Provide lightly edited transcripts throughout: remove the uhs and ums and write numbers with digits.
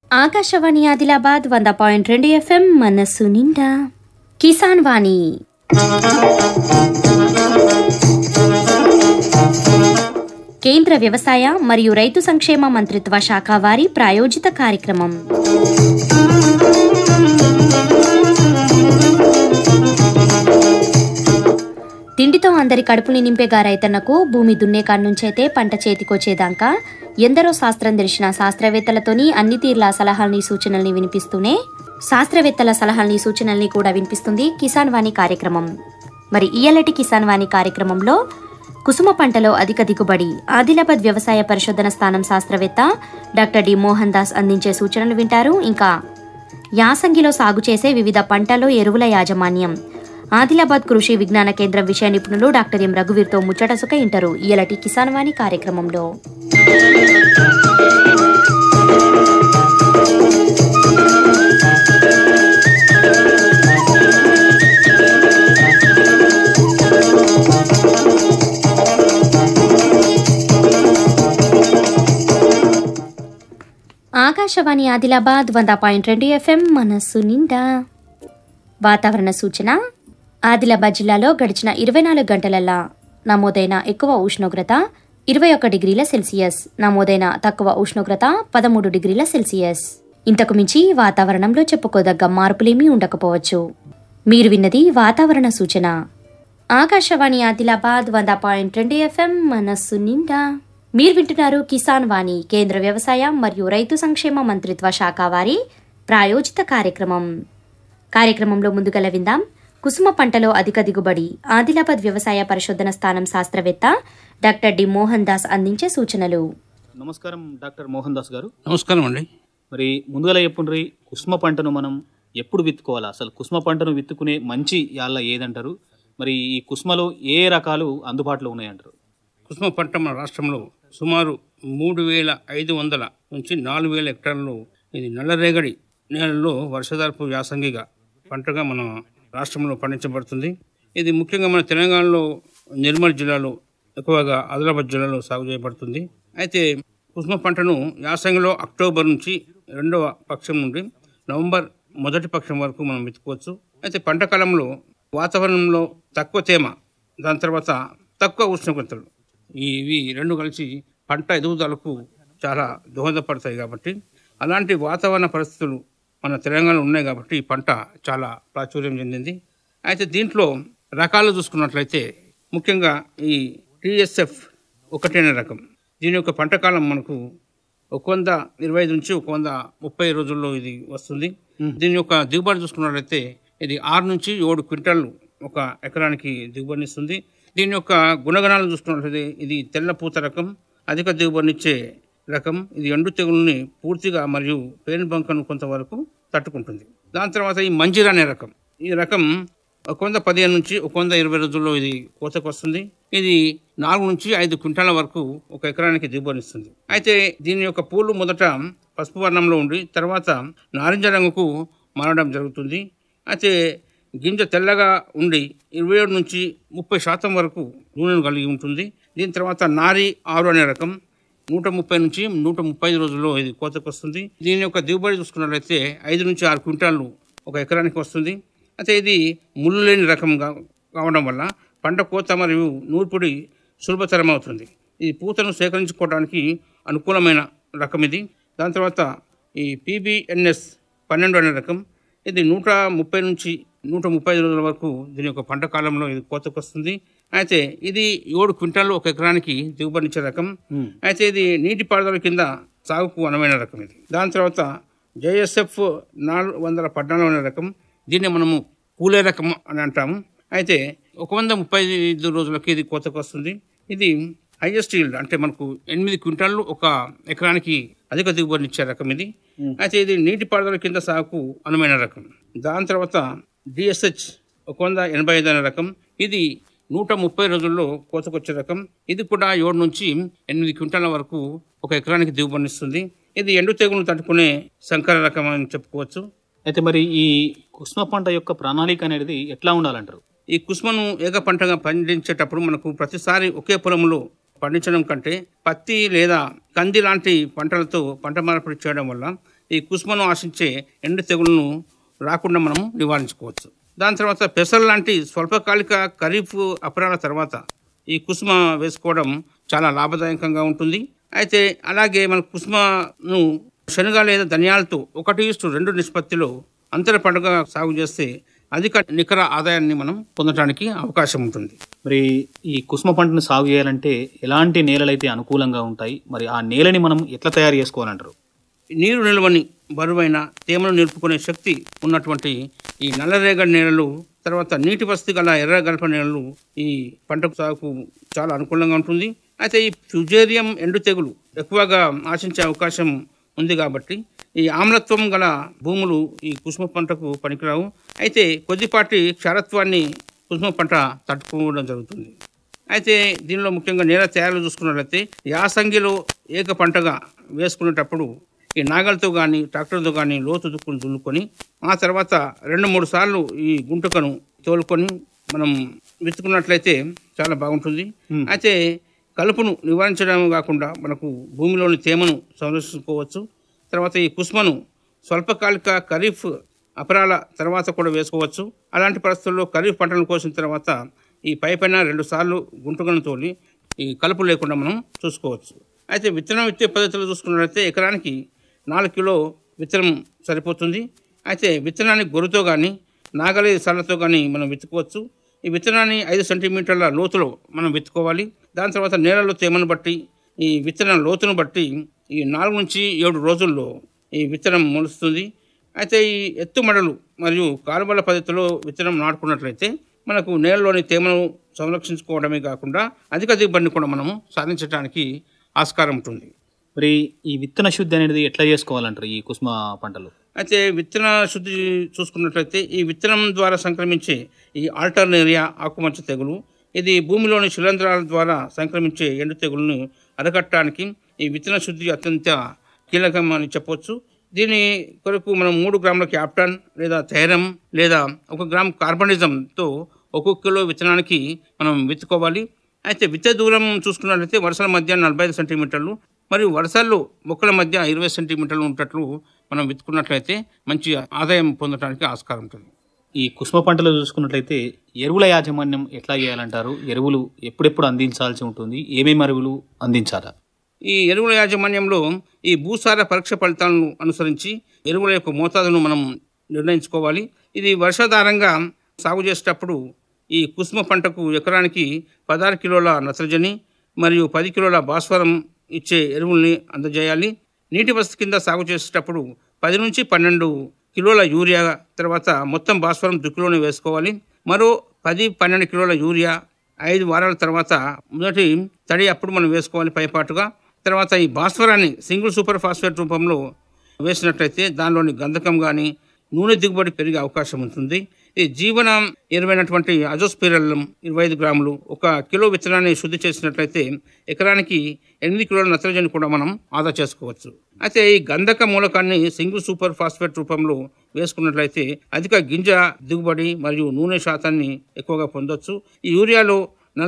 Akashvani Adilabad 100.2 FM మనస్సు నిండా కిసాన్ వాణి. కేంద్ర వ్యవసాయ మరియు రైతు సంక్షేమ మంత్రిత్వ శాఖ వారి ప్రాయోజిత కార్యక్రమం. తిండితో అందరి కడుపుని నింపేగా రైతన్నకు భూమి దున్నే కాడ్నుంచైతే పంట చేతికొచ్చేదాకా ఎందరో శాస్త్రం తెలిసిన శాస్త్రవేత్తలతోని అన్ని తీర్ల సలహాల్ని సూచనల్ని వినిపిస్తూనే శాస్త్రవేత్తల సలహాల్ని సూచనల్ని కూడా వినిపిస్తుంది కిసాన్ వాణి కార్యక్రమం. మరి ఇయ్యాలటి కిసాన్ వాణి కార్యక్రమంలో కుసుమ పంటలో అధిక దిగుబడి ఆదిలాబాద్ వ్యవసాయ పరిశోధన స్థానం శాస్త్రవేత్త డాక్టర్ డి మోహన్ దాస్ అందించే సూచనలు వింటారు. ఇంకా యాసంగిలో సాగు చేసే వివిధ పంటల్లో ఎరువుల యాజమాన్యం ఆదిలాబాద్ కృషి విజ్ఞాన కేంద్రం విషయ నిపుణులు డాక్టర్ ఎం రఘువీర్తో ముచ్చటసుక ఇంటారు ఇయ్యాలటి కిసాన్ వాణి కార్యక్రమంలో. ఆకాశవాణి ఆదిలాబాద్ 100.2 FM మనస్సు నిండా. వాతావరణ సూచన. ఆదిలాబాద్ జిల్లాలో గడిచిన 24 గంటలల్లా నమోదైన ఎక్కువ ఉష్ణోగ్రత 21 డిగ్రీల సెల్సియస్, నమోదైన తక్కువ ఉష్ణోగ్రత 13 డిగ్రీల సెల్సియస్. ఇంతకు మించి వాతావరణంలో చెప్పుకోదగ్గ మార్పులేమీ ఉండకపోవచ్చు. మీరు విన్నది వాతావరణ సూచన. ఆకాశవాణి ఆదిలాబాద్ 100.2 FM మనస్సు నిండా. మీరు వింటున్నారు కిసాన్ వాణి, కేంద్ర వ్యవసాయ మరియు రైతు సంక్షేమ మంత్రిత్వ శాఖ వారి ప్రాయోజిత కార్యక్రమం. కార్యక్రమంలో ముందుగల విందాం కుసుమ పంటలో అధిక దిగుబడి ఆదిలాబాద్ వ్యవసాయ పరిశోధన స్థానం శాస్త్రవేత్త డాక్టర్ డి మోహన్ దాస్ అందించే సూచనలు. నమస్కారం డాక్టర్ మోహన్ దాస్ గారు. నమస్కారం అండి. మరి ముందుగా చెప్పుండ్రి, కుసుమ పంటను మనం ఎప్పుడు విత్తుకోవాలా, అసలు కుసుమ పంటను విత్తుకునే మంచి యాళ్ళ ఏదంటారు, మరి ఈ కుసుమలో ఏ రకాలు అందుబాటులో ఉన్నాయంటారు? కుసుమ పంట మన రాష్ట్రంలో సుమారు 3,500 నుంచి 4,000 హెక్టార్లు ఇది నల్లరేగడి నేలలో వర్షాధారపు యాసంగిగా పంటగా మన రాష్ట్రంలో పండించబడుతుంది. ఇది ముఖ్యంగా మన తెలంగాణలో నిర్మల్ జిల్లాలో, ఎక్కువగా ఆదిలాబాద్ జిల్లాలో సాగు చేయబడుతుంది. అయితే కుసుమ పంటను యాసంగిలో అక్టోబర్ నుంచి 2వ పక్షం నుండి నవంబర్ 1వ పక్షం వరకు మనం విత్తుకోవచ్చు. అయితే పంట కాలంలో వాతావరణంలో తక్కువ తేమ, దాని తర్వాత తక్కువ ఉష్ణోగ్రతలు, ఇవి రెండు కలిసి పంట ఎదుగుదలకు చాలా దోహదపడతాయి. కాబట్టి అలాంటి వాతావరణ పరిస్థితులు మన తెలంగాణలో ఉన్నాయి కాబట్టి ఈ పంట చాలా ప్రాచుర్యం చెందింది. అయితే దీంట్లో రకాలు చూసుకున్నట్లయితే ముఖ్యంగా ఈ TSF 1 అనే రకం, దీని యొక్క పంట కాలం మనకు 125 నుంచి 130 రోజుల్లో ఇది వస్తుంది. దీని యొక్క దిగుబడి చూసుకున్నట్లయితే ఇది 6 నుంచి 7 క్వింటాళ్ళు ఒక ఎకరానికి దిగుబడినిస్తుంది. దీని యొక్క గుణగణాలు చూసుకున్నట్లయితే ఇది తెల్ల పూత రకం, అధిక దిగుబడినిచ్చే రకం. ఇది ఎండు తెగుల్ని పూర్తిగా మరియు పేను బంకను కొంతవరకు తట్టుకుంటుంది. దాని తర్వాత ఈ మంజీరా అనే రకం, ఈ రకం 115 నుంచి 120 రోజుల్లో ఇది కోతకు వస్తుంది. ఇది 4 నుంచి 5 క్వింటాల వరకు ఒక ఎకరానికి దిగుబడిస్తుంది. అయితే దీని యొక్క పూలు మొదట పసుపు వర్ణంలో ఉండి తర్వాత నారింజ రంగుకు మారడం జరుగుతుంది. అయితే గింజ తెల్లగా ఉండి 27 నుంచి 30% వరకు నూనెను కలిగి ఉంటుంది. దీని తర్వాత నారి 6 అనే రకం 130 నుంచి 135 రోజుల్లో ఇది కోతకు వస్తుంది. దీని యొక్క దిగుబడి చూసుకున్నట్లయితే 5 నుంచి 6 క్వింటాళ్ళు ఒక ఎకరానికి వస్తుంది. అయితే ఇది ముళ్ళు లేని రకంగా కావడం వల్ల పంట కోత మరియు నూర్పిడి సులభతరం అవుతుంది. ఈ పూతను సేకరించుకోవడానికి అనుకూలమైన రకం ఇది. దాని తర్వాత ఈ PBNS 12 అనే రకం, ఇది 130 నుంచి 135 రోజుల వరకు దీని యొక్క పంట కాలంలో ఇది కోతకు వస్తుంది. అయితే ఇది 7 క్వింటాలు ఒక ఎకరానికి దిగుబడినిచ్చే రకం. అయితే ఇది నీటిపారుదల కింద సాగుకు అనువైన రకం ఇది. దాని తర్వాత JSF 414 అనే రకం, దీన్ని మనము పూలే రకం అని అంటాము. అయితే 135 రోజులకి ఇది కోతకు వస్తుంది. ఇది హైయెస్ట్ ఈల్డ్, అంటే మనకు 8 క్వింటాళ్ళు ఒక ఎకరానికి అధిక దిగుబడినిచ్చే రకం ఇది. అయితే ఇది నీటిపారుదల కింద సాగుకు అనువైన రకం. దాని తర్వాత DSH 185 అనే రకం, ఇది 130 రోజుల్లో కోతకొచ్చే రకం. ఇది కూడా 7 నుంచి 8 క్వింటాల వరకు ఒక ఎకరానికి దిగుబడినిస్తుంది. ఇది ఎండు తెగులను తట్టుకునే సంకర రకం అని చెప్పుకోవచ్చు. అయితే మరి ఈ కుసుమ పంట యొక్క ప్రణాళిక అనేది ఎట్లా ఉండాలంటారు? ఈ కుసుమను ఏక పంటగా పండించేటప్పుడు మనకు ప్రతిసారి ఒకే పొలంలో పండించడం కంటే పత్తి లేదా కంది లాంటి పంటలతో పంట మార్పిడి చేయడం వల్ల ఈ కుసుమను ఆశించే ఎండు తెగులను రాకుండా మనం నివారించుకోవచ్చు. దాని తర్వాత పెసలు లాంటి స్వల్పకాలిక ఖరీఫ్ అపరాల తర్వాత ఈ కుసుమ వేసుకోవడం చాలా లాభదాయకంగా ఉంటుంది. అయితే అలాగే మన కుసుమను శనగ లేదా ధనియాలతో 1:2 నిష్పత్తిలో అంతర పంటగా సాగు చేస్తే అధిక నికర ఆదాయాన్ని మనం పొందడానికి అవకాశం ఉంటుంది. మరి ఈ కుసుమ పంటను సాగు చేయాలంటే ఎలాంటి నేలలైతే అనుకూలంగా ఉంటాయి, మరి ఆ నేలని మనం ఎట్లా తయారు చేసుకోవాలంటారు? నీరు నిల్వని బరువైన తేమను నిలుపుకునే శక్తి ఉన్నటువంటి ఈ నల్లరేగడి నేలలు, తర్వాత నీటి వసతి గల ఎర్రగల్ప నేలలు ఈ పంటకు సాగుకు చాలా అనుకూలంగా ఉంటుంది. అయితే ఈ ఫ్యూజేరియం ఎండు తెగులు ఎక్కువగా ఆశించే అవకాశం ఉంది కాబట్టి ఈ ఆమ్లత్వం గల భూములు ఈ కుసుమ పంటకు పనికిరావు. అయితే కొద్దిపాటి క్షారత్వాన్ని కుసుమ పంట తట్టుకోవడం జరుగుతుంది. అయితే దీనిలో ముఖ్యంగా నేల తయారు చూసుకున్నట్లయితే యాసంగిలో ఏక పంటగా వేసుకునేటప్పుడు ఈ నాగలతో కానీ ట్రాక్టర్తో కానీ లోతు దుక్కులు దున్నుకొని ఆ తర్వాత 2-3 సార్లు ఈ గుంటకను తోలుకొని మనం విత్తుకున్నట్లయితే చాలా బాగుంటుంది. అయితే కలుపును నివారించడం కాకుండా మనకు భూమిలోని తేమను సంరక్షించుకోవచ్చు. తర్వాత ఈ కుసుమను స్వల్పకాలిక ఖరీఫ్ అపరాల తర్వాత కూడా వేసుకోవచ్చు. అలాంటి పరిస్థితుల్లో ఖరీఫ్ పంటలను కోసిన తర్వాత ఈ పైన 2 సార్లు గుంటకను తోలి ఈ కలుపు లేకుండా మనం చూసుకోవచ్చు. అయితే విత్తనం విత్తే పద్ధతిలో చూసుకున్నట్లయితే ఎకరానికి 4 కిలో విత్తనం సరిపోతుంది. అయితే విత్తనాన్ని గొర్రుతో కానీ నాగలి సళ్ళతో కానీ మనం విత్తుకోవచ్చు. ఈ విత్తనాన్ని 5 సెంటీమీటర్ల లోతులో మనం విత్తుకోవాలి. దాని తర్వాత నేలలో తేమను బట్టి ఈ విత్తనం లోతును బట్టి ఈ 4 నుంచి 7 రోజుల్లో ఈ విత్తనం మొలుస్తుంది. అయితే ఈ ఎత్తుమడలు మరియు కాలువల పద్ధతిలో విత్తనం నాటుకున్నట్లయితే మనకు నేలలోని తేమను సంరక్షించుకోవడమే కాకుండా అధిక దిగుబడిని కూడా మనము సాధించడానికి ఆస్కారం ఉంటుంది. మరి ఈ విత్తన శుద్ధి అనేది ఎట్లా చేసుకోవాలంటారు ఈ కుసుమ పంటలు? అయితే విత్తన శుద్ధి చూసుకున్నట్లయితే ఈ విత్తనం ద్వారా సంక్రమించే ఈ ఆల్టర్నేరియా ఆకుమచ్చ తెగులు, ఇది భూమిలోని శిలంధ్రాల ద్వారా సంక్రమించే ఎండు తెగులను అరికట్టడానికి ఈ విత్తన శుద్ధి అత్యంత కీలకం అని చెప్పవచ్చు. దీని కొరకు మనం 3 గ్రాముల క్యాప్టాన్ లేదా థైరం లేదా 1 గ్రామ్ కార్బనిజంతో 1 కిలో విత్తనానికి మనం విత్తుకోవాలి. అయితే విత్తే దూరం చూసుకున్నట్లయితే వరుసల మధ్య 45 సెంటీమీటర్లు మరియు వరుసల్లో మొక్కల మధ్య 20 సెంటీమీటర్లు ఉన్నట్లు మనం విత్తుకున్నట్లయితే మంచి ఆదాయం పొందడానికి ఆస్కారం ఉంటుంది. ఈ కుసుమ పంటలు చూసుకున్నట్లయితే ఎరువుల యాజమాన్యం ఎట్లా చేయాలంటారు? ఎరువులు ఎప్పుడెప్పుడు అందించాల్సి ఉంటుంది? ఏమేమి ఎరువులు అందించాలా? ఈ ఎరువుల యాజమాన్యంలో ఈ భూసార పరీక్ష ఫలితాలను అనుసరించి ఎరువుల యొక్క మోతాదును మనం నిర్ణయించుకోవాలి. ఇది వర్షాధారంగా సాగు చేసేటప్పుడు ఈ కుసుమ పంటకు ఎకరానికి 16 కిలోల నత్రజని మరియు 10 కిలోల భాస్వరం ఇచ్చే ఎరువుల్ని అందజేయాలి. నీటి వసతి కింద సాగు చేసేటప్పుడు 10 నుంచి 12 కిలోల యూరియా, తర్వాత మొత్తం భాస్వరం దుక్కిలోనే వేసుకోవాలి. మరో 10-12 కిలోల యూరియా 5 వారాల తర్వాత మొదటి తడి అప్పుడు మనం వేసుకోవాలి పైపాటుగా. తర్వాత ఈ భాస్వరాన్ని సింగిల్ సూపర్ ఫాస్ఫేట్ రూపంలో వేసినట్లయితే దానిలోని గంధకం కానీ నూనె దిగుబడి పెరిగే అవకాశం ఉంటుంది. ఈ జీవన ఎరువైనటువంటి అజోస్పిరల్లం 25 గ్రాములు 1 కిలో విత్తనాన్ని శుద్ధి చేసినట్లయితే ఎకరానికి 8 కిలోల నత్రజని కూడా మనం ఆదా చేసుకోవచ్చు. అయితే ఈ గంధక మూలకాన్ని సింగిల్ సూపర్ ఫాస్ఫేట్ రూపంలో వేసుకున్నట్లయితే అధిక గింజ దిగుబడి మరియు నూనె శాతాన్ని ఎక్కువగా పొందొచ్చు. ఈ యూరియాలో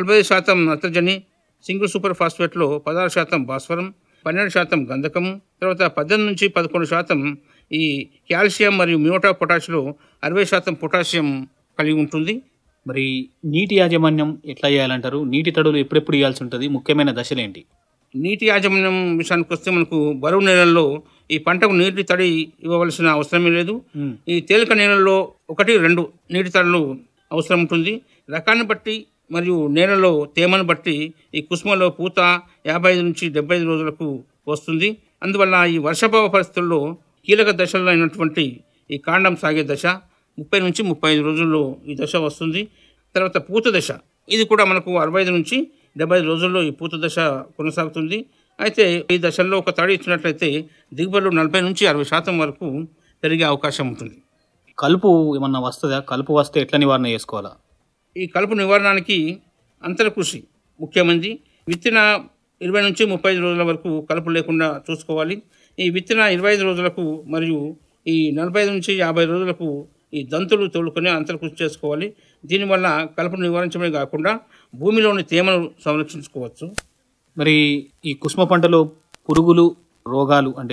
40% నత్రజని, సింగిల్ సూపర్ ఫాస్ఫేట్లో 16% భాస్వరం, 12% గంధకము, తర్వాత 18 నుంచి 11% ఈ కాల్షియం మరియు మ్యూటా పొటాషియంలో 60% పొటాషియం కలిగి ఉంటుంది. మరి నీటి యాజమాన్యం ఎట్లా చేయాలంటారు? నీటి తడులు ఎప్పుడెప్పుడు ఇవ్వాల్సి ఉంటుంది? ముఖ్యమైన దశలేంటి? నీటి యాజమాన్యం విషయానికి వస్తే మనకు బరువు నేలల్లో ఈ పంటకు నీటి తడి ఇవ్వవలసిన అవసరమే లేదు. ఈ తేలిక నేలల్లో 1-2 నీటి తడులు అవసరం ఉంటుంది. రకాన్ని బట్టి మరియు నేలలో తేమను బట్టి ఈ కుసుమలో పూత 55 నుంచి 75 రోజులకు వస్తుంది. అందువల్ల ఈ వర్షాభావ పరిస్థితుల్లో కీలక దశల్లో అయినటువంటి ఈ కాండం సాగే దశ 30 నుంచి 35 రోజుల్లో ఈ దశ వస్తుంది. తర్వాత పూత దశ, ఇది కూడా మనకు 65 నుంచి 75 రోజుల్లో ఈ పూత దశ కొనసాగుతుంది. అయితే ఈ దశల్లో ఒక తడి ఇచ్చినట్లయితే దిగుబడులు 40 నుంచి 60% వరకు పెరిగే అవకాశం ఉంటుంది. కలుపు ఏమన్నా వస్తుందా? కలుపు వస్తే ఎట్లా నివారణ చేసుకోవాలా? ఈ కలుపు నివారణకి అంతర కృషి ముఖ్యమైనది. విత్తిన 20 నుంచి 35 రోజుల వరకు కలుపు లేకుండా చూసుకోవాలి. ఈ విత్తిన 25 రోజులకు మరియు ఈ 45 నుంచి 50 రోజులకు ఈ దంతులు తోలుకొని అంతర కృషి చేసుకోవాలి. దీనివల్ల కలుపును నివారించడమే కాకుండా భూమిలోని తేమను సంరక్షించుకోవచ్చు. మరి ఈ కుసుమ పంటలో పురుగులు, రోగాలు అంటే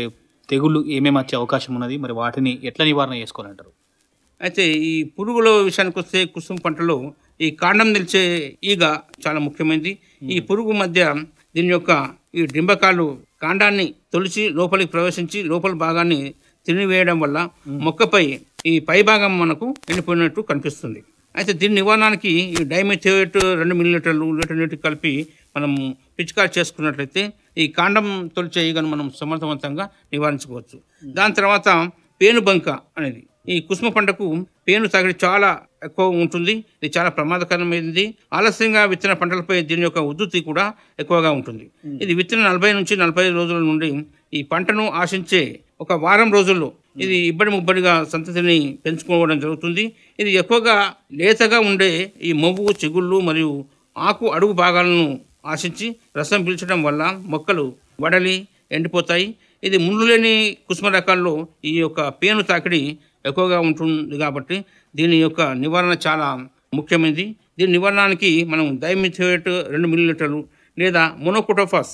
తెగుళ్ళు ఏమేమి వచ్చే అవకాశం ఉన్నది, మరి వాటిని ఎట్లా నివారణ చేసుకోవాలంటారు? అయితే ఈ పురుగుల విషయానికి వస్తే కుసుమ పంటలో ఈ కాండం నిలిచే ఈగ చాలా ముఖ్యమైనది. ఈ పురుగు మధ్య దీని యొక్క ఈ డింబకాలు కాండాన్ని తొలిచి లోపలికి ప్రవేశించి లోపల భాగాన్ని తినివేయడం వల్ల మొక్కపై ఈ పై భాగం మనకు ఎండిపోయినట్టు కనిపిస్తుంది. అయితే దీని నివారణకి ఈ డైమెథియోయేట్ 2 మిల్లీలీటర్లు లీటర్ నీటికి కలిపి మనం పిచికారి చేసుకున్నట్లయితే ఈ కాండం తొలిచే ఈగను మనం సమర్థవంతంగా నివారించుకోవచ్చు. దాని తర్వాత పేనుబంక అనేది ఈ కుసుమ పంటకు పేను తాకిడి చాలా ఎక్కువ ఉంటుంది. ఇది చాలా ప్రమాదకరమైనది. ఆలస్యంగా విత్తన పంటలపై దీని యొక్క ఉధృతి కూడా ఎక్కువగా ఉంటుంది. ఇది విత్తన 40 నుంచి 45 రోజుల నుండి ఈ పంటను ఆశించే ఒక వారం రోజుల్లో ఇది ఇబ్బడి ముబ్బడిగా సంతతిని పెంచుకోవడం జరుగుతుంది. ఇది ఎక్కువగా లేతగా ఉండే ఈ మొవ్వు, చిగుళ్ళు మరియు ఆకు అడుగు భాగాలను ఆశించి రసం పీల్చడం వల్ల మొక్కలు వడలి ఎండిపోతాయి. ఇది ముళ్ళు లేని కుసుమ రకాల్లో ఈ యొక్క పేను తాకిడి ఎక్కువగా ఉంటుంది కాబట్టి దీని యొక్క నివారణ చాలా ముఖ్యమైనది. దీని నివారణకి మనం డైమిథియోయేట్ 2 మిల్లీలీటర్లు లేదా మోనోకోటోఫాస్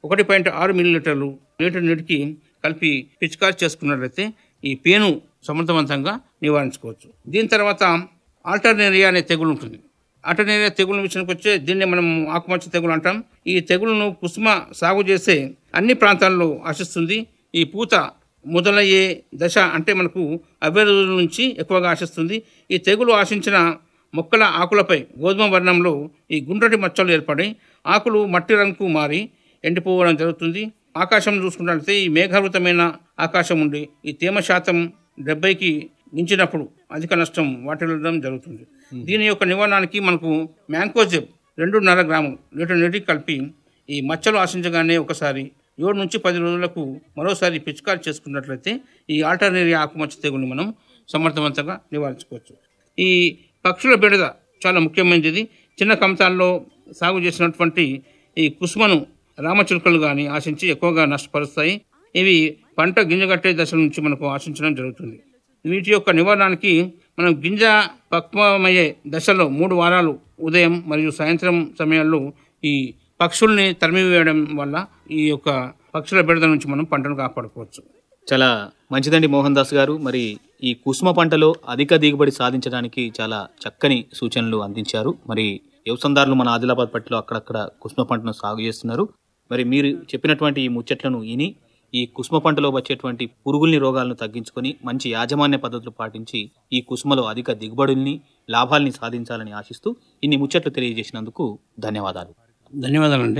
1.6 మిల్లీలీటర్లు లీటర్ నీటికి కలిపి పిచికారి చేసుకున్నట్లయితే ఈ పేను సమర్థవంతంగా నివారించుకోవచ్చు. దీని తర్వాత ఆల్టర్నేరియా అనే తెగులు ఉంటుంది. ఆల్టర్నేరియా తెగులు విషయానికి వచ్చే దీన్ని మనం ఆకుమచ్చ తెగులు అంటాం. ఈ తెగులను కుసుమ సాగు చేసే అన్ని ప్రాంతాల్లో ఆశిస్తుంది. ఈ పూత మొదలయ్యే దశ అంటే మనకు 60 రోజుల నుంచి ఎక్కువగా ఆశిస్తుంది. ఈ తెగులు ఆశించిన మొక్కల ఆకులపై గోధుమ వర్ణంలో ఈ గుండ్రటి మచ్చలు ఏర్పడి ఆకులు మట్టి రంగుకు మారి ఎండిపోవడం జరుగుతుంది. ఆకాశం చూసుకున్నట్లయితే ఈ మేఘావృతమైన ఆకాశం ఉండి ఈ తేమ శాతం 70కి మించినప్పుడు అధిక నష్టం వాటిల్లడం జరుగుతుంది. దీని యొక్క నివారణకి మనకు మ్యాంకోజెబ్ 2.5 గ్రాములు లీటర్ నీటికి కలిపి ఈ మచ్చలు ఆశించగానే ఒకసారి 7 నుంచి 10 రోజులకు మరోసారి పిచికారి చేసుకున్నట్లయితే ఈ ఆల్టర్నేరియా ఆకుమచ్చ తెగులు మనం సమర్థవంతంగా నివారించుకోవచ్చు. ఈ పక్షుల బెడద చాలా ముఖ్యమైనది. చిన్న కంతాల్లో సాగు చేసినటువంటి ఈ కుసుమను రామచిలుకలు కానీ ఆశించి ఎక్కువగా నష్టపరుస్తాయి. ఇవి పంట గింజగట్టే దశ నుంచి మనకు ఆశించడం జరుగుతుంది. వీటి యొక్క నివారణకి మనం గింజ పక్వమయ్యే దశలో 3 వారాలు ఉదయం మరియు సాయంత్రం సమయాల్లో ఈ పక్షుల్ని తరిమివేయడం వల్ల ఈ యొక్క పక్షుల బెడద నుంచి మనం పంటను కాపాడుకోవచ్చు. చాలా మంచిదండి మోహన్ దాస్ గారు. మరి ఈ కుసుమ పంటలో అధిక దిగుబడి సాధించడానికి చాలా చక్కని సూచనలు అందించారు. మరి వ్యవసాయదారులు మన ఆదిలాబాద్ పట్టిలో అక్కడక్కడ కుసుమ పంటను సాగు చేస్తున్నారు. మరి మీరు చెప్పినటువంటి ఈ ముచ్చట్లను విని ఈ కుసుమ పంటలో వచ్చేటువంటి పురుగుల్ని రోగాలను తగ్గించుకొని మంచి యాజమాన్య పద్ధతులు పాటించి ఈ కుసుమలో అధిక దిగుబడుల్ని లాభాల్ని సాధించాలని ఆశిస్తూ ఇన్ని ముచ్చట్లు తెలియజేసినందుకు ధన్యవాదాలు. ధన్యవాదాలండి.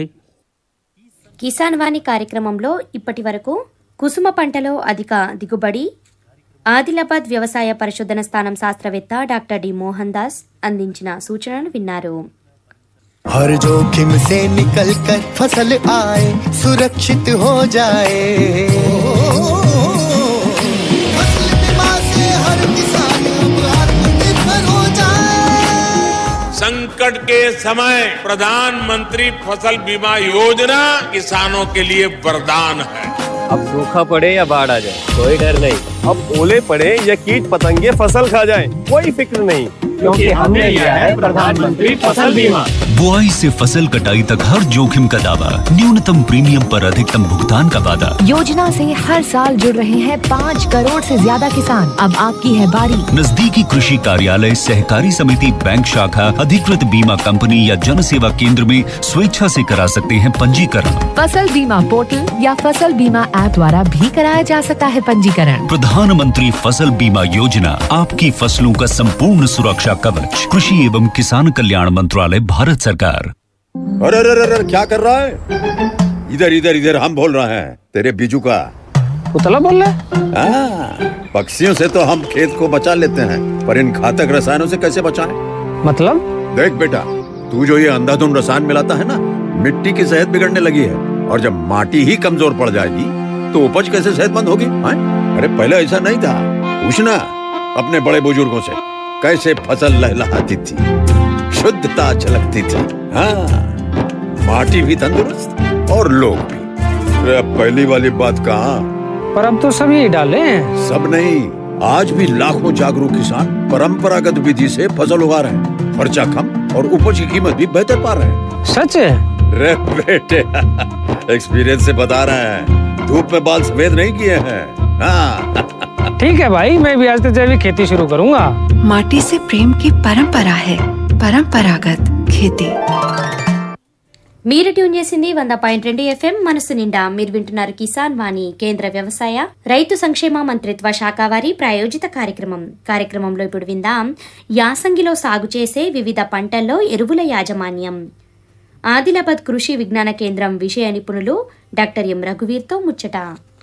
కిసాన్ వాణి కార్యక్రమంలో ఇప్పటి వరకు కుసుమ పంటలో అధిక దిగుబడి ఆదిలాబాద్ వ్యవసాయ పరిశోధన స్థానం శాస్త్రవేత్త డాక్టర్ డి మోహన్ దాస్ అందించిన సూచనలు విన్నారు. हर जोखिम से निकल कर फसल आए, सुरक्षित हो जाए। फसल बीमा से हर किसान अब आत्मनिर्भर हो जाए। संकट के समय प्रधानमंत्री फसल बीमा योजना किसानों के लिए वरदान है। अब सूखा पड़े या बाढ़ आ जाए कोई डर नहीं, अब ओले पड़े या कीट पतंगे फसल खा जाए कोई फिक्र नहीं, क्योंकि हमने लिया है प्रधानमंत्री फसल बीमा। बुआई से फसल कटाई तक हर जोखिम का दावा, न्यूनतम प्रीमियम पर अधिकतम भुगतान का वादा। योजना से हर साल जुड़ रहे हैं 5 करोड़ से ज्यादा किसान। अब आपकी है बारी। नजदीकी कृषि कार्यालय, सहकारी समिति, बैंक शाखा, अधिकृत बीमा कंपनी या जन सेवा केंद्र में स्वेच्छा से करा सकते हैं पंजीकरण। फसल बीमा पोर्टल या फसल बीमा ऐप द्वारा भी कराया जा सकता है पंजीकरण। प्रधानमंत्री फसल बीमा योजना, आपकी फसलों का संपूर्ण सुरक्षा कवच। कृषि एवं किसान कल्याण मंत्रालय, भारत सरकार। अरे अरे अरे क्या कर रहा है? इधर इधर इधर हम बोल रहे हैं तेरे बीजू का। उतला बोल रहा है? पक्षियों से तो हम खेत को बचा लेते हैं, पर इन घातक रसायनों से कैसे बचाएं? मतलब? देख बेटा, तू जो ये अंधाधुंध रसायन मिलाता है ना, मिट्टी की सेहत बिगड़ने लगी है। और जब माटी ही कमजोर पड़ जाएगी तो उपज कैसे सेहतमंद होगी? अरे पहले ऐसा नहीं था। पूछना अपने बड़े बुजुर्गों से, कैसे फसल लहलहाती थी, शुद्धता झलकती थी। हाँ, माटी भी तंदुरुस्त और लोग भी। अरे पहली वाली बात कहाँ? पर अब तो सभी डाले हैं। सब नहीं, आज भी लाखों जागरूक किसान परंपरागत विधि से फसल उगा रहे हैं। खर्चा कम और उपज की कीमत भी बेहतर पा रहे हैं। सच है? रे बेटे एक्सपीरियंस से बता रहे हैं। धूप में बाल सफेद नहीं किए हैं। हाँ। ठीक है भाई, मैं भी आज से जैविक खेती शुरू करूंगा। माटी से प्रेम की परंपरा है, परंपरागत खेती। మీరు ట్యూన్ చేసింది 100.2 FM మనసు నిండా. మీరు వింటున్నారు కిసాన్ వాణి, కేంద్ర వ్యవసాయ రైతు సంక్షేమ మంత్రిత్వ శాఖ వారి ప్రాయోజిత కార్యక్రమంలో ఇప్పుడు విందాం యాసంగిలో సాగు చేసే వివిధ పంటల్లో ఎరువుల యాజమాన్యం. ఆదిలాబాద్ కృషి విజ్ఞాన కేంద్రం విషయ నిపుణులు డాక్టర్ ఎం రఘువీర్తో ముచ్చట.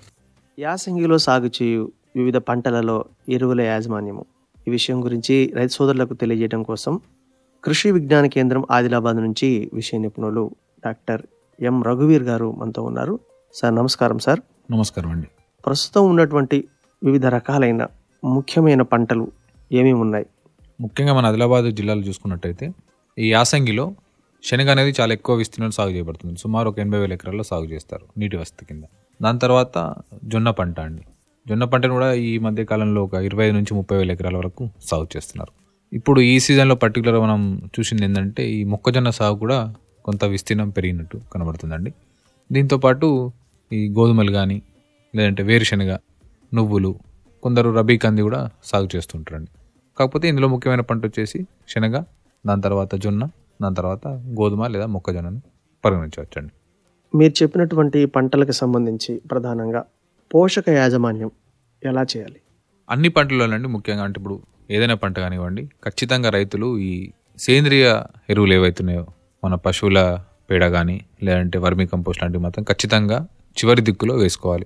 యాసంగిలో సాగు చేయు వివిధ పంటలలో ఎరువుల యాజమాన్యము ఈ విషయం గురించి రైతు సోదరులకు తెలియజేయడం కోసం కృషి విజ్ఞాన కేంద్రం ఆదిలాబాద్ నుంచి విషయ నిపుణులు డాక్టర్ ఎం రఘువీర్ గారు మనతో ఉన్నారు. సార్ నమస్కారం. సార్ నమస్కారం అండి. ప్రస్తుతం ఉన్నటువంటి వివిధ రకాలైన ముఖ్యమైన పంటలు ఏమేమి ఉన్నాయి? ముఖ్యంగా మన ఆదిలాబాద్ జిల్లాలో చూసుకున్నట్టయితే ఈ యాసంగిలో శనగ అనేది చాలా ఎక్కువ విస్తీర్ణంలో సాగు చేయబడుతుంది. సుమారు ఒక 80,000 ఎకరాల్లో సాగు చేస్తారు నీటి వసతి కింద. దాని తర్వాత జొన్న పంట అండి. జొన్న పంటను కూడా ఈ మధ్య కాలంలో ఒక 25 నుంచి 30,000 ఎకరాల వరకు సాగు చేస్తున్నారు. ఇప్పుడు ఈ సీజన్లో పర్టికులర్గా మనం చూసింది ఏంటంటే ఈ మొక్కజొన్న సాగు కూడా కొంత విస్తీర్ణం పెరిగినట్టు కనబడుతుందండి. దీంతోపాటు ఈ గోధుమలు కానీ లేదంటే వేరుశనగ, నువ్వులు, కొందరు రబీ కంది కూడా సాగు చేస్తుంటారండి. కాకపోతే ఇందులో ముఖ్యమైన పంట వచ్చేసి శనగ, దాని తర్వాత జొన్న, దాని తర్వాత గోధుమ లేదా మొక్కజొన్నను పరిగణించవచ్చండి. మీరు చెప్పినటువంటి పంటలకు సంబంధించి ప్రధానంగా పోషక యాజమాన్యం ఎలా చేయాలి? అన్ని పంటలలోనండి ముఖ్యంగా అంటే ఇప్పుడు ఏదైనా పంట కానివ్వండి, ఖచ్చితంగా రైతులు ఈ సేంద్రియ ఎరువులు ఏవైతున్నాయో మన పశువుల పేడ కానీ లేదంటే వర్మీ కంపోస్ట్ లాంటివి మాత్రం ఖచ్చితంగా చివరి దిక్కులో వేసుకోవాలి.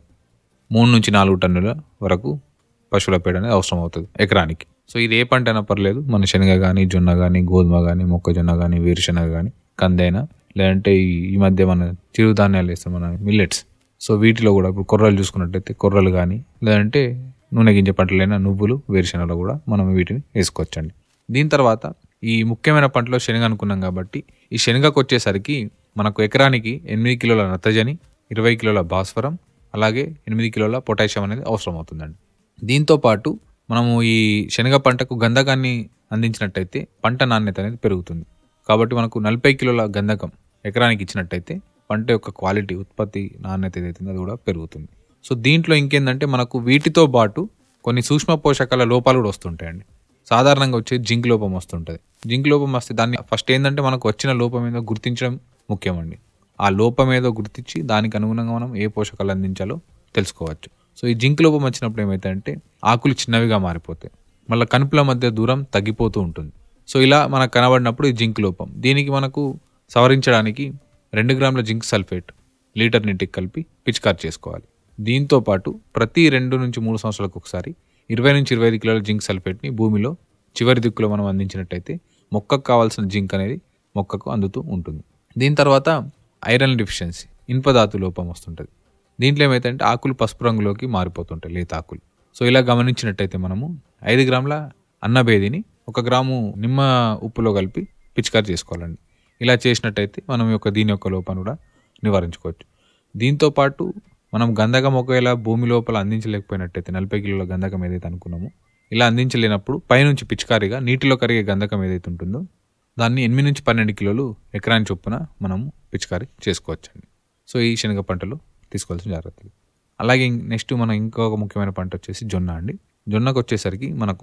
3 నుంచి 4 టన్నుల వరకు పశువుల పేడ అనేది అవసరం అవుతుంది ఎకరానికి. సో ఇది ఏ పంట అయినా పర్లేదు, మన శనగ కానీ, జొన్న కానీ, గోధుమ కానీ, మొక్కజొన్న కానీ, వేరుశనగ కానీ, కందైనా లేదంటే ఈ మధ్య మన చిరుధాన్యాలు వేస్తాం మన మిల్లెట్స్. సో వీటిలో కూడా ఇప్పుడు కొర్రలు చూసుకున్నట్టయితే కొర్రలు కానీ లేదంటే నూనె గింజ పంటలైన నువ్వులు, వేరుశనగలు కూడా మనం వీటిని వేసుకోవచ్చండి. దీని తర్వాత ఈ ముఖ్యమైన పంటలో శనగ అనుకున్నాం కాబట్టి ఈ శనగకు వచ్చేసరికి మనకు ఎకరానికి 8 కిలోల నత్రజని, 20 కిలోల భాస్వరం, అలాగే 8 కిలోల పొటాషియం అనేది అవసరం అవుతుందండి. దీంతోపాటు మనము ఈ శనగ పంటకు గంధకాన్ని అందించినట్టయితే పంట నాణ్యత అనేది పెరుగుతుంది. కాబట్టి మనకు 40 కిలోల గంధకం ఎకరానికి ఇచ్చినట్టయితే పంట యొక్క క్వాలిటీ, ఉత్పత్తి నాణ్యత ఏదైతుందో అది కూడా పెరుగుతుంది. సో దీంట్లో ఇంకేందంటే మనకు వీటితో పాటు కొన్ని సూక్ష్మ పోషకాల లోపాలు కూడా వస్తుంటాయండి. సాధారణంగా వచ్చే జింక్ లోపం వస్తుంటుంది. జింక్ లోపం వస్తే దాన్ని ఫస్ట్ ఏంటంటే మనకు వచ్చిన లోపం ఏదో గుర్తించడం ముఖ్యమండి. ఆ లోపం ఏదో గుర్తించి దానికి అనుగుణంగా మనం ఏ పోషకాలు అందించాలో తెలుసుకోవచ్చు. సో ఈ జింక్ లోపం వచ్చినప్పుడు ఏమవుతాయంటే ఆకులు చిన్నవిగా మారిపోతాయి, మళ్ళీ కనుపుల మధ్య దూరం తగ్గిపోతూ ఉంటుంది. సో ఇలా మనకు కనబడినప్పుడు ఈ జింక్ లోపం, దీనికి మనకు సవరించడానికి 2 గ్రాముల జింక్ సల్ఫేట్ లీటర్ నీటికి కలిపి పిచికారి చేసుకోవాలి. దీంతోపాటు ప్రతి 2 నుంచి 3 సంవత్సరాలకు ఒకసారి 20 నుంచి 25 కిలోల జింక్ సల్ఫేట్ని భూమిలో చివరి దిక్కులో మనం అందించినట్టయితే మొక్కకు కావాల్సిన జింక్ అనేది మొక్కకు అందుతూ ఉంటుంది. దీని తర్వాత ఐరన్ డెఫిషియన్సీ, ఇనుపధాతు లోపం వస్తుంటుంది. దీంట్లో ఏమైతే ఆకులు పసుపు రంగులోకి మారిపోతుంటాయి, లేత ఆకులు. సో ఇలా గమనించినట్టయితే మనము 5 గ్రాముల అన్నబేదిని 1 గ్రాము నిమ్మ ఉప్పులో కలిపి పిచికారి చేసుకోవాలండి. ఇలా చేసినట్టయితే మనం దీని యొక్క లోపాన్ని కూడా నివారించుకోవచ్చు. దీంతోపాటు మనం గంధకం ఒకవేళ భూమి లోపల అందించలేకపోయినట్టయితే 40 కిలోల గంధకం ఏదైతే అనుకున్నామో ఇలా అందించలేనప్పుడు పైనుంచి పిచికారిగా నీటిలో కరిగే గంధకం ఏదైతే ఉంటుందో దాన్ని 8 నుంచి 12 కిలోలు ఎకరాని చొప్పున మనం పిచికారి చేసుకోవచ్చండి. సో ఈ శనగ పంటలో తీసుకోవాల్సిన జాగ్రత్తలు. అలాగే నెక్స్ట్ మనం ఇంకొక ముఖ్యమైన పంట వచ్చేసి జొన్న అండి. జొన్నకు వచ్చేసరికి మనకు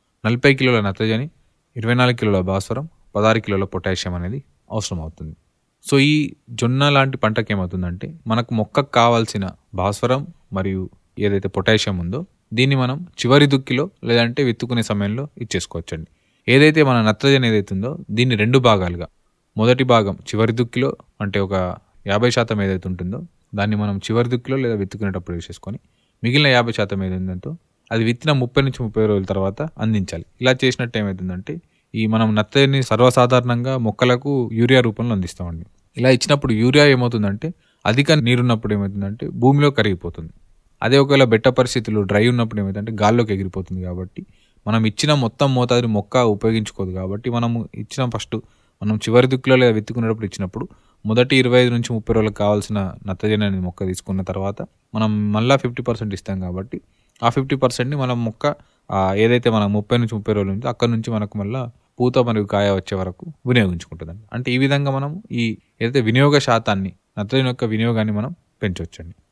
40 కిలోల నత్రజని, 24 కిలోల భాస్వరం, 16 కిలోల పొటాషియం అనేది అవసరం అవుతుంది. సో ఈ జొన్న లాంటి పంటకి ఏమవుతుందంటే మనకు మొక్కకు కావాల్సిన భాస్వరం మరియు ఏదైతే పొటాషియం ఉందో దీన్ని మనం చివరి దుక్కిలో లేదంటే విత్తుకునే సమయంలో ఇచ్చేసుకోవచ్చండి. ఏదైతే మన నత్రజని ఏదైతే ఉందో దీన్ని 2 భాగాలుగా, మొదటి భాగం చివరి దుక్కిలో అంటే ఒక 50% ఏదైతే ఉంటుందో దాన్ని మనం చివరి దుక్కిలో లేదా విత్తుకునేటప్పుడు వేసేసుకొని మిగిలిన 50% ఏదైందంతో అది విత్తిన 30 నుంచి 30 రోజుల తర్వాత అందించాలి. ఇలా చేసినట్టు ఏమవుతుందంటే ఈ మనం నత్రజని సర్వసాధారణంగా మొక్కలకు యూరియా రూపంలో అందిస్తామండి. ఇలా ఇచ్చినప్పుడు యూరియా ఏమవుతుందంటే అధిక నీరున్నప్పుడు ఏమవుతుందంటే భూమిలో కరిగిపోతుంది. అదే ఒకవేళ బెట్ట పరిస్థితులు డ్రై ఉన్నప్పుడు ఏమవుతుందంటే గాల్లోకి ఎగిరిపోతుంది. కాబట్టి మనం ఇచ్చిన మొత్తం మోతాదుని మొక్క ఉపయోగించుకోదు. కాబట్టి మనము ఇచ్చిన ఫస్ట్ మనం చివరి దిక్కులో లేదా విత్తుకునేటప్పుడు ఇచ్చినప్పుడు మొదటి 25 నుంచి 30 రోజులకు కావాల్సిన నత్రజని అనేది మొక్క తీసుకున్న తర్వాత మనం మళ్ళీ 50% ఇస్తాం. కాబట్టి ఆ 50%ని మనం మొక్క ఏదైతే మనం 30 నుంచి 30 రోజులు ఉందో అక్కడ నుంచి మనకు మళ్ళీ పూత మరియు కాయ వచ్చే వరకు వినియోగించుకుంటుందండి. అంటే ఈ విధంగా మనం ఈ ఏదైతే వినియోగ శాతాన్ని, నత్రజని యొక్క వినియోగాన్ని మనం పెంచవచ్చండి.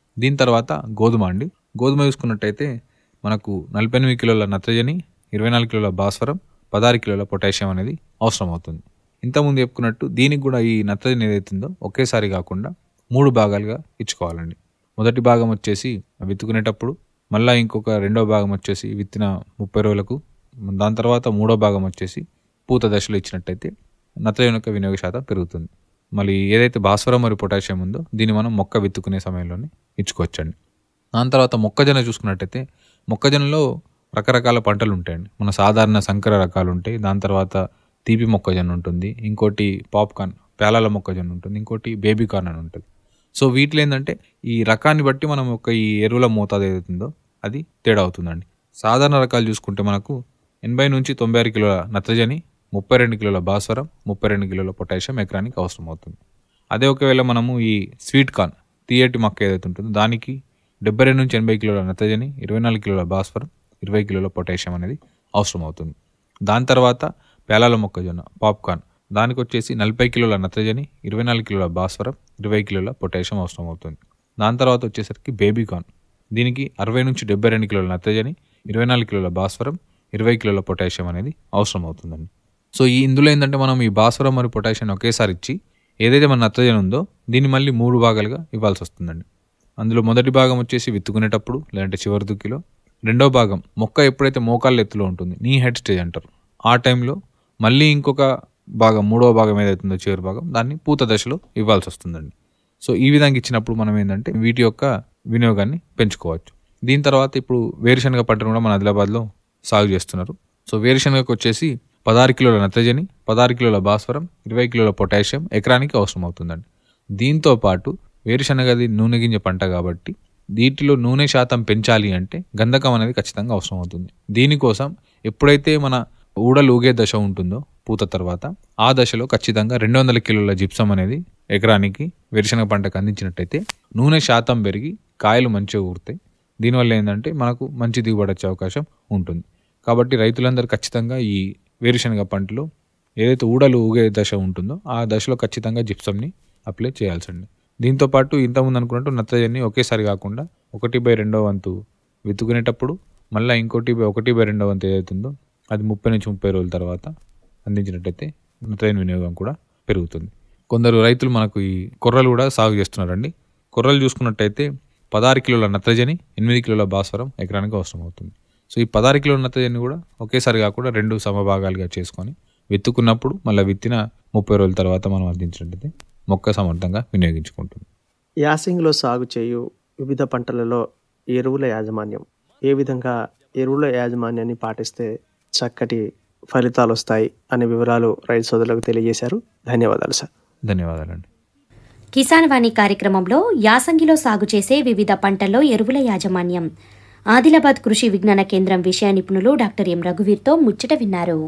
దీని తర్వాత గోధుమ అండి. గోధుమ చూసుకున్నట్టయితే మనకు 48 కిలోల నత్రజని, 24 కిలోల భాస్వరం, 16 కిలోల పొటాషియం అనేది అవసరం అవుతుంది. ఇంతకుముందు చెప్పుకున్నట్టు దీనికి కూడా ఈ నత్రజని ఏదైతుందో ఒకేసారి కాకుండా 3 భాగాలుగా ఇచ్చుకోవాలండి. మొదటి భాగం వచ్చేసి విత్తుకునేటప్పుడు, మళ్ళీ ఇంకొక రెండో భాగం వచ్చేసి విత్తిన 30 రోజులకు, దాని తర్వాత మూడో భాగం వచ్చేసి పూత దశలో ఇచ్చినట్టయితే నత్రజని యొక్క వినియోగ శాతం పెరుగుతుంది. మళ్ళీ ఏదైతే భాస్వరం మరియు పొటాషియం ఉందో దీన్ని మనం మొక్క విత్తుకునే సమయంలోనే ఇచ్చుకోవచ్చండి. దాని తర్వాత మొక్కజొన్న చూసుకున్నట్టయితే మొక్కజొన్నలో రకరకాల పంటలు ఉంటాయండి. మన సాధారణ సంకర రకాలు ఉంటాయి, దాని తర్వాత తీపి మొక్కజొన్న ఉంటుంది, ఇంకోటి పాప్కార్న్ పేలాల మొక్కజొన్న ఉంటుంది, ఇంకోటి బేబీ కార్న్ అని ఉంటుంది. సో వీటిలో ఏంటంటే ఈ రకాన్ని బట్టి మనం ఒక ఈ ఎరువుల మోతాదు ఏదైతుందో అది తేడా అవుతుందండి. సాధారణ రకాలు చూసుకుంటే మనకు 80 నుంచి 96 కిలోల నత్రజని, 32 కిలోల భాస్వరం, 32 కిలోల పొటాషియం ఎకరానికి అవసరం అవుతుంది. అదే ఒకవేళ మనము ఈ స్వీట్ కార్న్ తీయటి మొక్క ఏదైతే ఉంటుందో దానికి 72 నుంచి 80 కిలోల నత్రజని, 24 కిలోల భాస్వరం, 20 కిలోల పొటాషియం అనేది అవసరం అవుతుంది. దాని తర్వాత పేలాల మొక్కజొన్న పాప్కార్న్ దానికి వచ్చేసి 40 కిలోల నత్రజని, 24 కిలోల భాస్వరం, 20 కిలోల పొటాషియం అవసరం అవుతుంది. దాని తర్వాత వచ్చేసరికి బేబీ కార్న్ దీనికి 60 నుంచి 72 కిలోల నత్రజని, 24 కిలోల భాస్వరం, 20 కిలోల పొటాషియం అనేది అవసరం అవుతుందండి. సో ఈ ఇందులో ఏంటంటే మనం ఈ భాస్వరం మరియు పొటాషియం ఒకేసారి ఇచ్చి ఏదైతే మన నత్రజని ఉందో దీన్ని మళ్ళీ 3 భాగాలుగా ఇవ్వాల్సి వస్తుందండి. అందులో మొదటి భాగం వచ్చేసి విత్తుకునేటప్పుడు లేదంటే చివరి దుక్కిలో, రెండో భాగం మొక్క ఎప్పుడైతే మోకాళ్ళ ఎత్తులో ఉంటుంది, నీ హెడ్ స్టేజ్ అంటారు, ఆ టైంలో మళ్ళీ ఇంకొక భాగం మూడవ భాగం ఏదైతుందో చివరి భాగం దాన్ని పూత దశలో ఇవ్వాల్సి వస్తుందండి. సో ఈ విధంగా ఇచ్చినప్పుడు మనం ఏంటంటే వీటి యొక్క వినియోగాన్ని పెంచుకోవచ్చు. దీని తర్వాత ఇప్పుడు వేరుశనగ పంటను కూడా మన ఆదిలాబాద్లో సాగు చేస్తున్నారు. సో వేరుశనగకు వచ్చేసి 16 కిలోల నత్రజని, 16 కిలోల భాస్వరం, 20 కిలోల పొటాషియం ఎకరానికి అవసరం అవుతుందండి. దీంతో పాటు వేరుశనగది నూనె గింజ పంట కాబట్టి వీటిలో నూనె శాతం పెంచాలి అంటే గంధకం అనేది ఖచ్చితంగా అవసరం అవుతుంది. దీనికోసం ఎప్పుడైతే మన ఊడలు ఊగే దశ ఉంటుందో పూత తర్వాత ఆ దశలో ఖచ్చితంగా 200 కిలోల జిప్సం అనేది ఎకరానికి వేరుశనగ పంటకు అందించినట్టయితే నూనె శాతం పెరిగి కాయలు మంచిగా ఊరుతాయి. దీనివల్ల ఏంటంటే మనకు మంచి దిగుబడి వచ్చే అవకాశం ఉంటుంది. కాబట్టి రైతులందరూ ఖచ్చితంగా ఈ వేరుశనగ పంటలో ఏదైతే ఊడలు ఊగే దశ ఉంటుందో ఆ దశలో ఖచ్చితంగా జిప్సంని అప్లై చేయాల్సింది. దీంతోపాటు ఇంతకుముందు అనుకున్నట్టు నత్రజని ఒకేసారి కాకుండా 1/2 వంతు విత్తుకునేటప్పుడు, మళ్ళీ ఇంకోటి 1/2 వంతు ఏదైతుందో అది 30 నుంచి 30 రోజుల తర్వాత అందించినట్టయితే నత్రజని వినియోగం కూడా పెరుగుతుంది. కొందరు రైతులు మనకు ఈ కొర్రలు కూడా సాగు చేస్తున్నారండి. కొర్రలు చూసుకున్నట్టయితే 16 కిలోల నత్రజని, 8 కిలోల భాస్వరం ఎకరానికి అవసరం అవుతుంది. సో ఈ 16 కిలోల నత్రజని కూడా ఒకేసారి కాకుండా 2 సమభాగాలుగా చేసుకొని విత్తుకున్నప్పుడు మళ్ళీ విత్తిన 30 రోజుల తర్వాత మనం అందించినట్టయితే మొక్క సమర్థంగా వినియోగించుకుంటుంది. యాసంగిలో సాగు చేయు వివిధ పంటలలో ఎరువుల యాజమాన్యం, ఏ విధంగా ఎరువుల యాజమాన్యాన్ని పాటిస్తే చక్కటి ఫలితాలు వస్తాయి అనే వివరాలు రైతు సోదరులకు తెలియజేశారు. ధన్యవాదాలు సార్. ధన్యవాదాలండి. కిసాన్ వాణి కార్యక్రమంలో యాసంగిలో సాగు చేసే వివిధ పంటల్లో ఎరువుల యాజమాన్యం, ఆదిలాబాద్ కృషి విజ్ఞాన కేంద్రం విషయ నిపుణులు డాక్టర్ ఎం రఘువీర్తో ముచ్చట విన్నారు.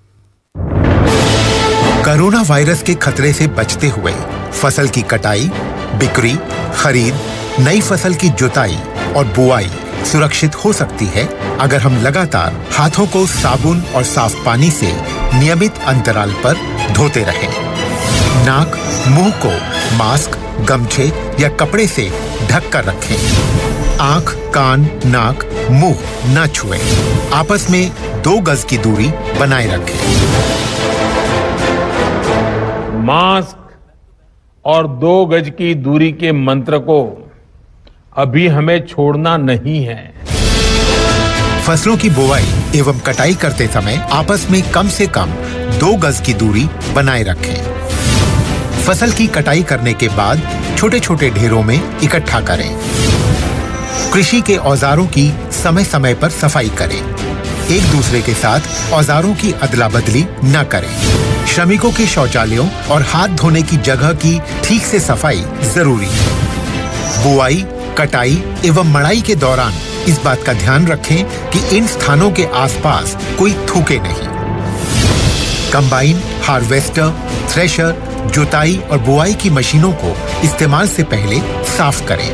कोरोना वायरस के खतरे से बचते हुए फसल की कटाई, बिक्री, खरीद, नई फसल की जुताई और बुआई सुरक्षित हो सकती है अगर हम लगातार हाथों को साबुन और साफ पानी से नियमित अंतराल पर धोते रहें। नाक, मुंह को मास्क, गमछे या कपड़े से ढक कर रखें। आंख, कान, नाक, मुंह न छुएं। आपस में 2 गज की दूरी बनाए रखें। मास्क और 2 गज की दूरी के मंत्र को अभी हमें छोड़ना नहीं है। फसलों की बुवाई एवं कटाई करते समय आपस में कम से कम 2 गज की दूरी बनाए रखें। फसल की कटाई करने के बाद छोटे छोटे ढेरों में इकट्ठा करें। कृषि के औजारों की समय समय पर सफाई करें। एक दूसरे के साथ औजारों की अदला बदली न करें। श्रमिकों के शौचालयों और हाथ धोने की जगह की ठीक से सफाई जरूरी है। बुआई, कटाई एवं मड़ाई के दौरान इस बात का ध्यान रखें कि इन स्थानों के आसपास कोई थूके नहीं। कंबाइन, हार्वेस्टर, थ्रेशर, जुताई और बुआई की मशीनों को इस्तेमाल से पहले साफ करें।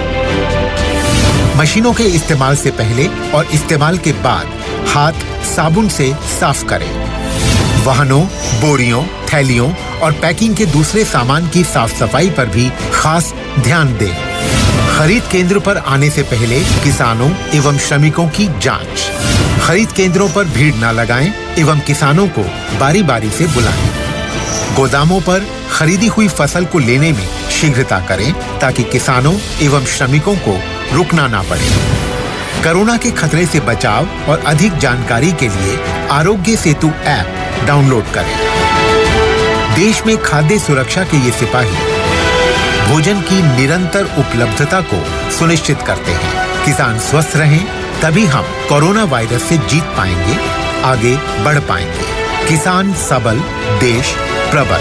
मशीनों के इस्तेमाल से पहले और इस्तेमाल के बाद हाथ साबुन से साफ करें। वाहनों, बोरियों, थैलियों और पैकिंग के दूसरे सामान की साफ सफाई पर भी खास ध्यान दें। खरीद केंद्र पर आने से पहले किसानों एवं श्रमिकों की जांच। खरीद केंद्रों पर भीड़ न लगाएं एवं किसानों को बारी बारी से बुलाएं। गोदामों पर खरीदी हुई फसल को लेने में शीघ्रता करें ताकि किसानों एवं श्रमिकों को रुकना ना पड़े। कोरोना के खतरे से बचाव और अधिक जानकारी के लिए आरोग्य सेतु ऐप डाउनलोड करें। देश में खाद्य सुरक्षा के ये सिपाही भोजन की निरंतर उपलब्धता को सुनिश्चित करते हैं। किसान स्वस्थ रहें तभी हम कोरोना वायरस से जीत पाएंगे, आगे बढ़ पाएंगे। किसान सबल देश प्रबल।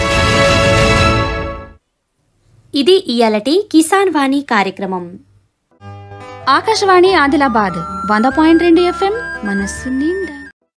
ఇది ఇయాలటి కిసాన్ వాణి కార్యక్రమం. ఆకాశవాణి ఆదిలాబాద్ 100.2 FM మనస్సు నిండా.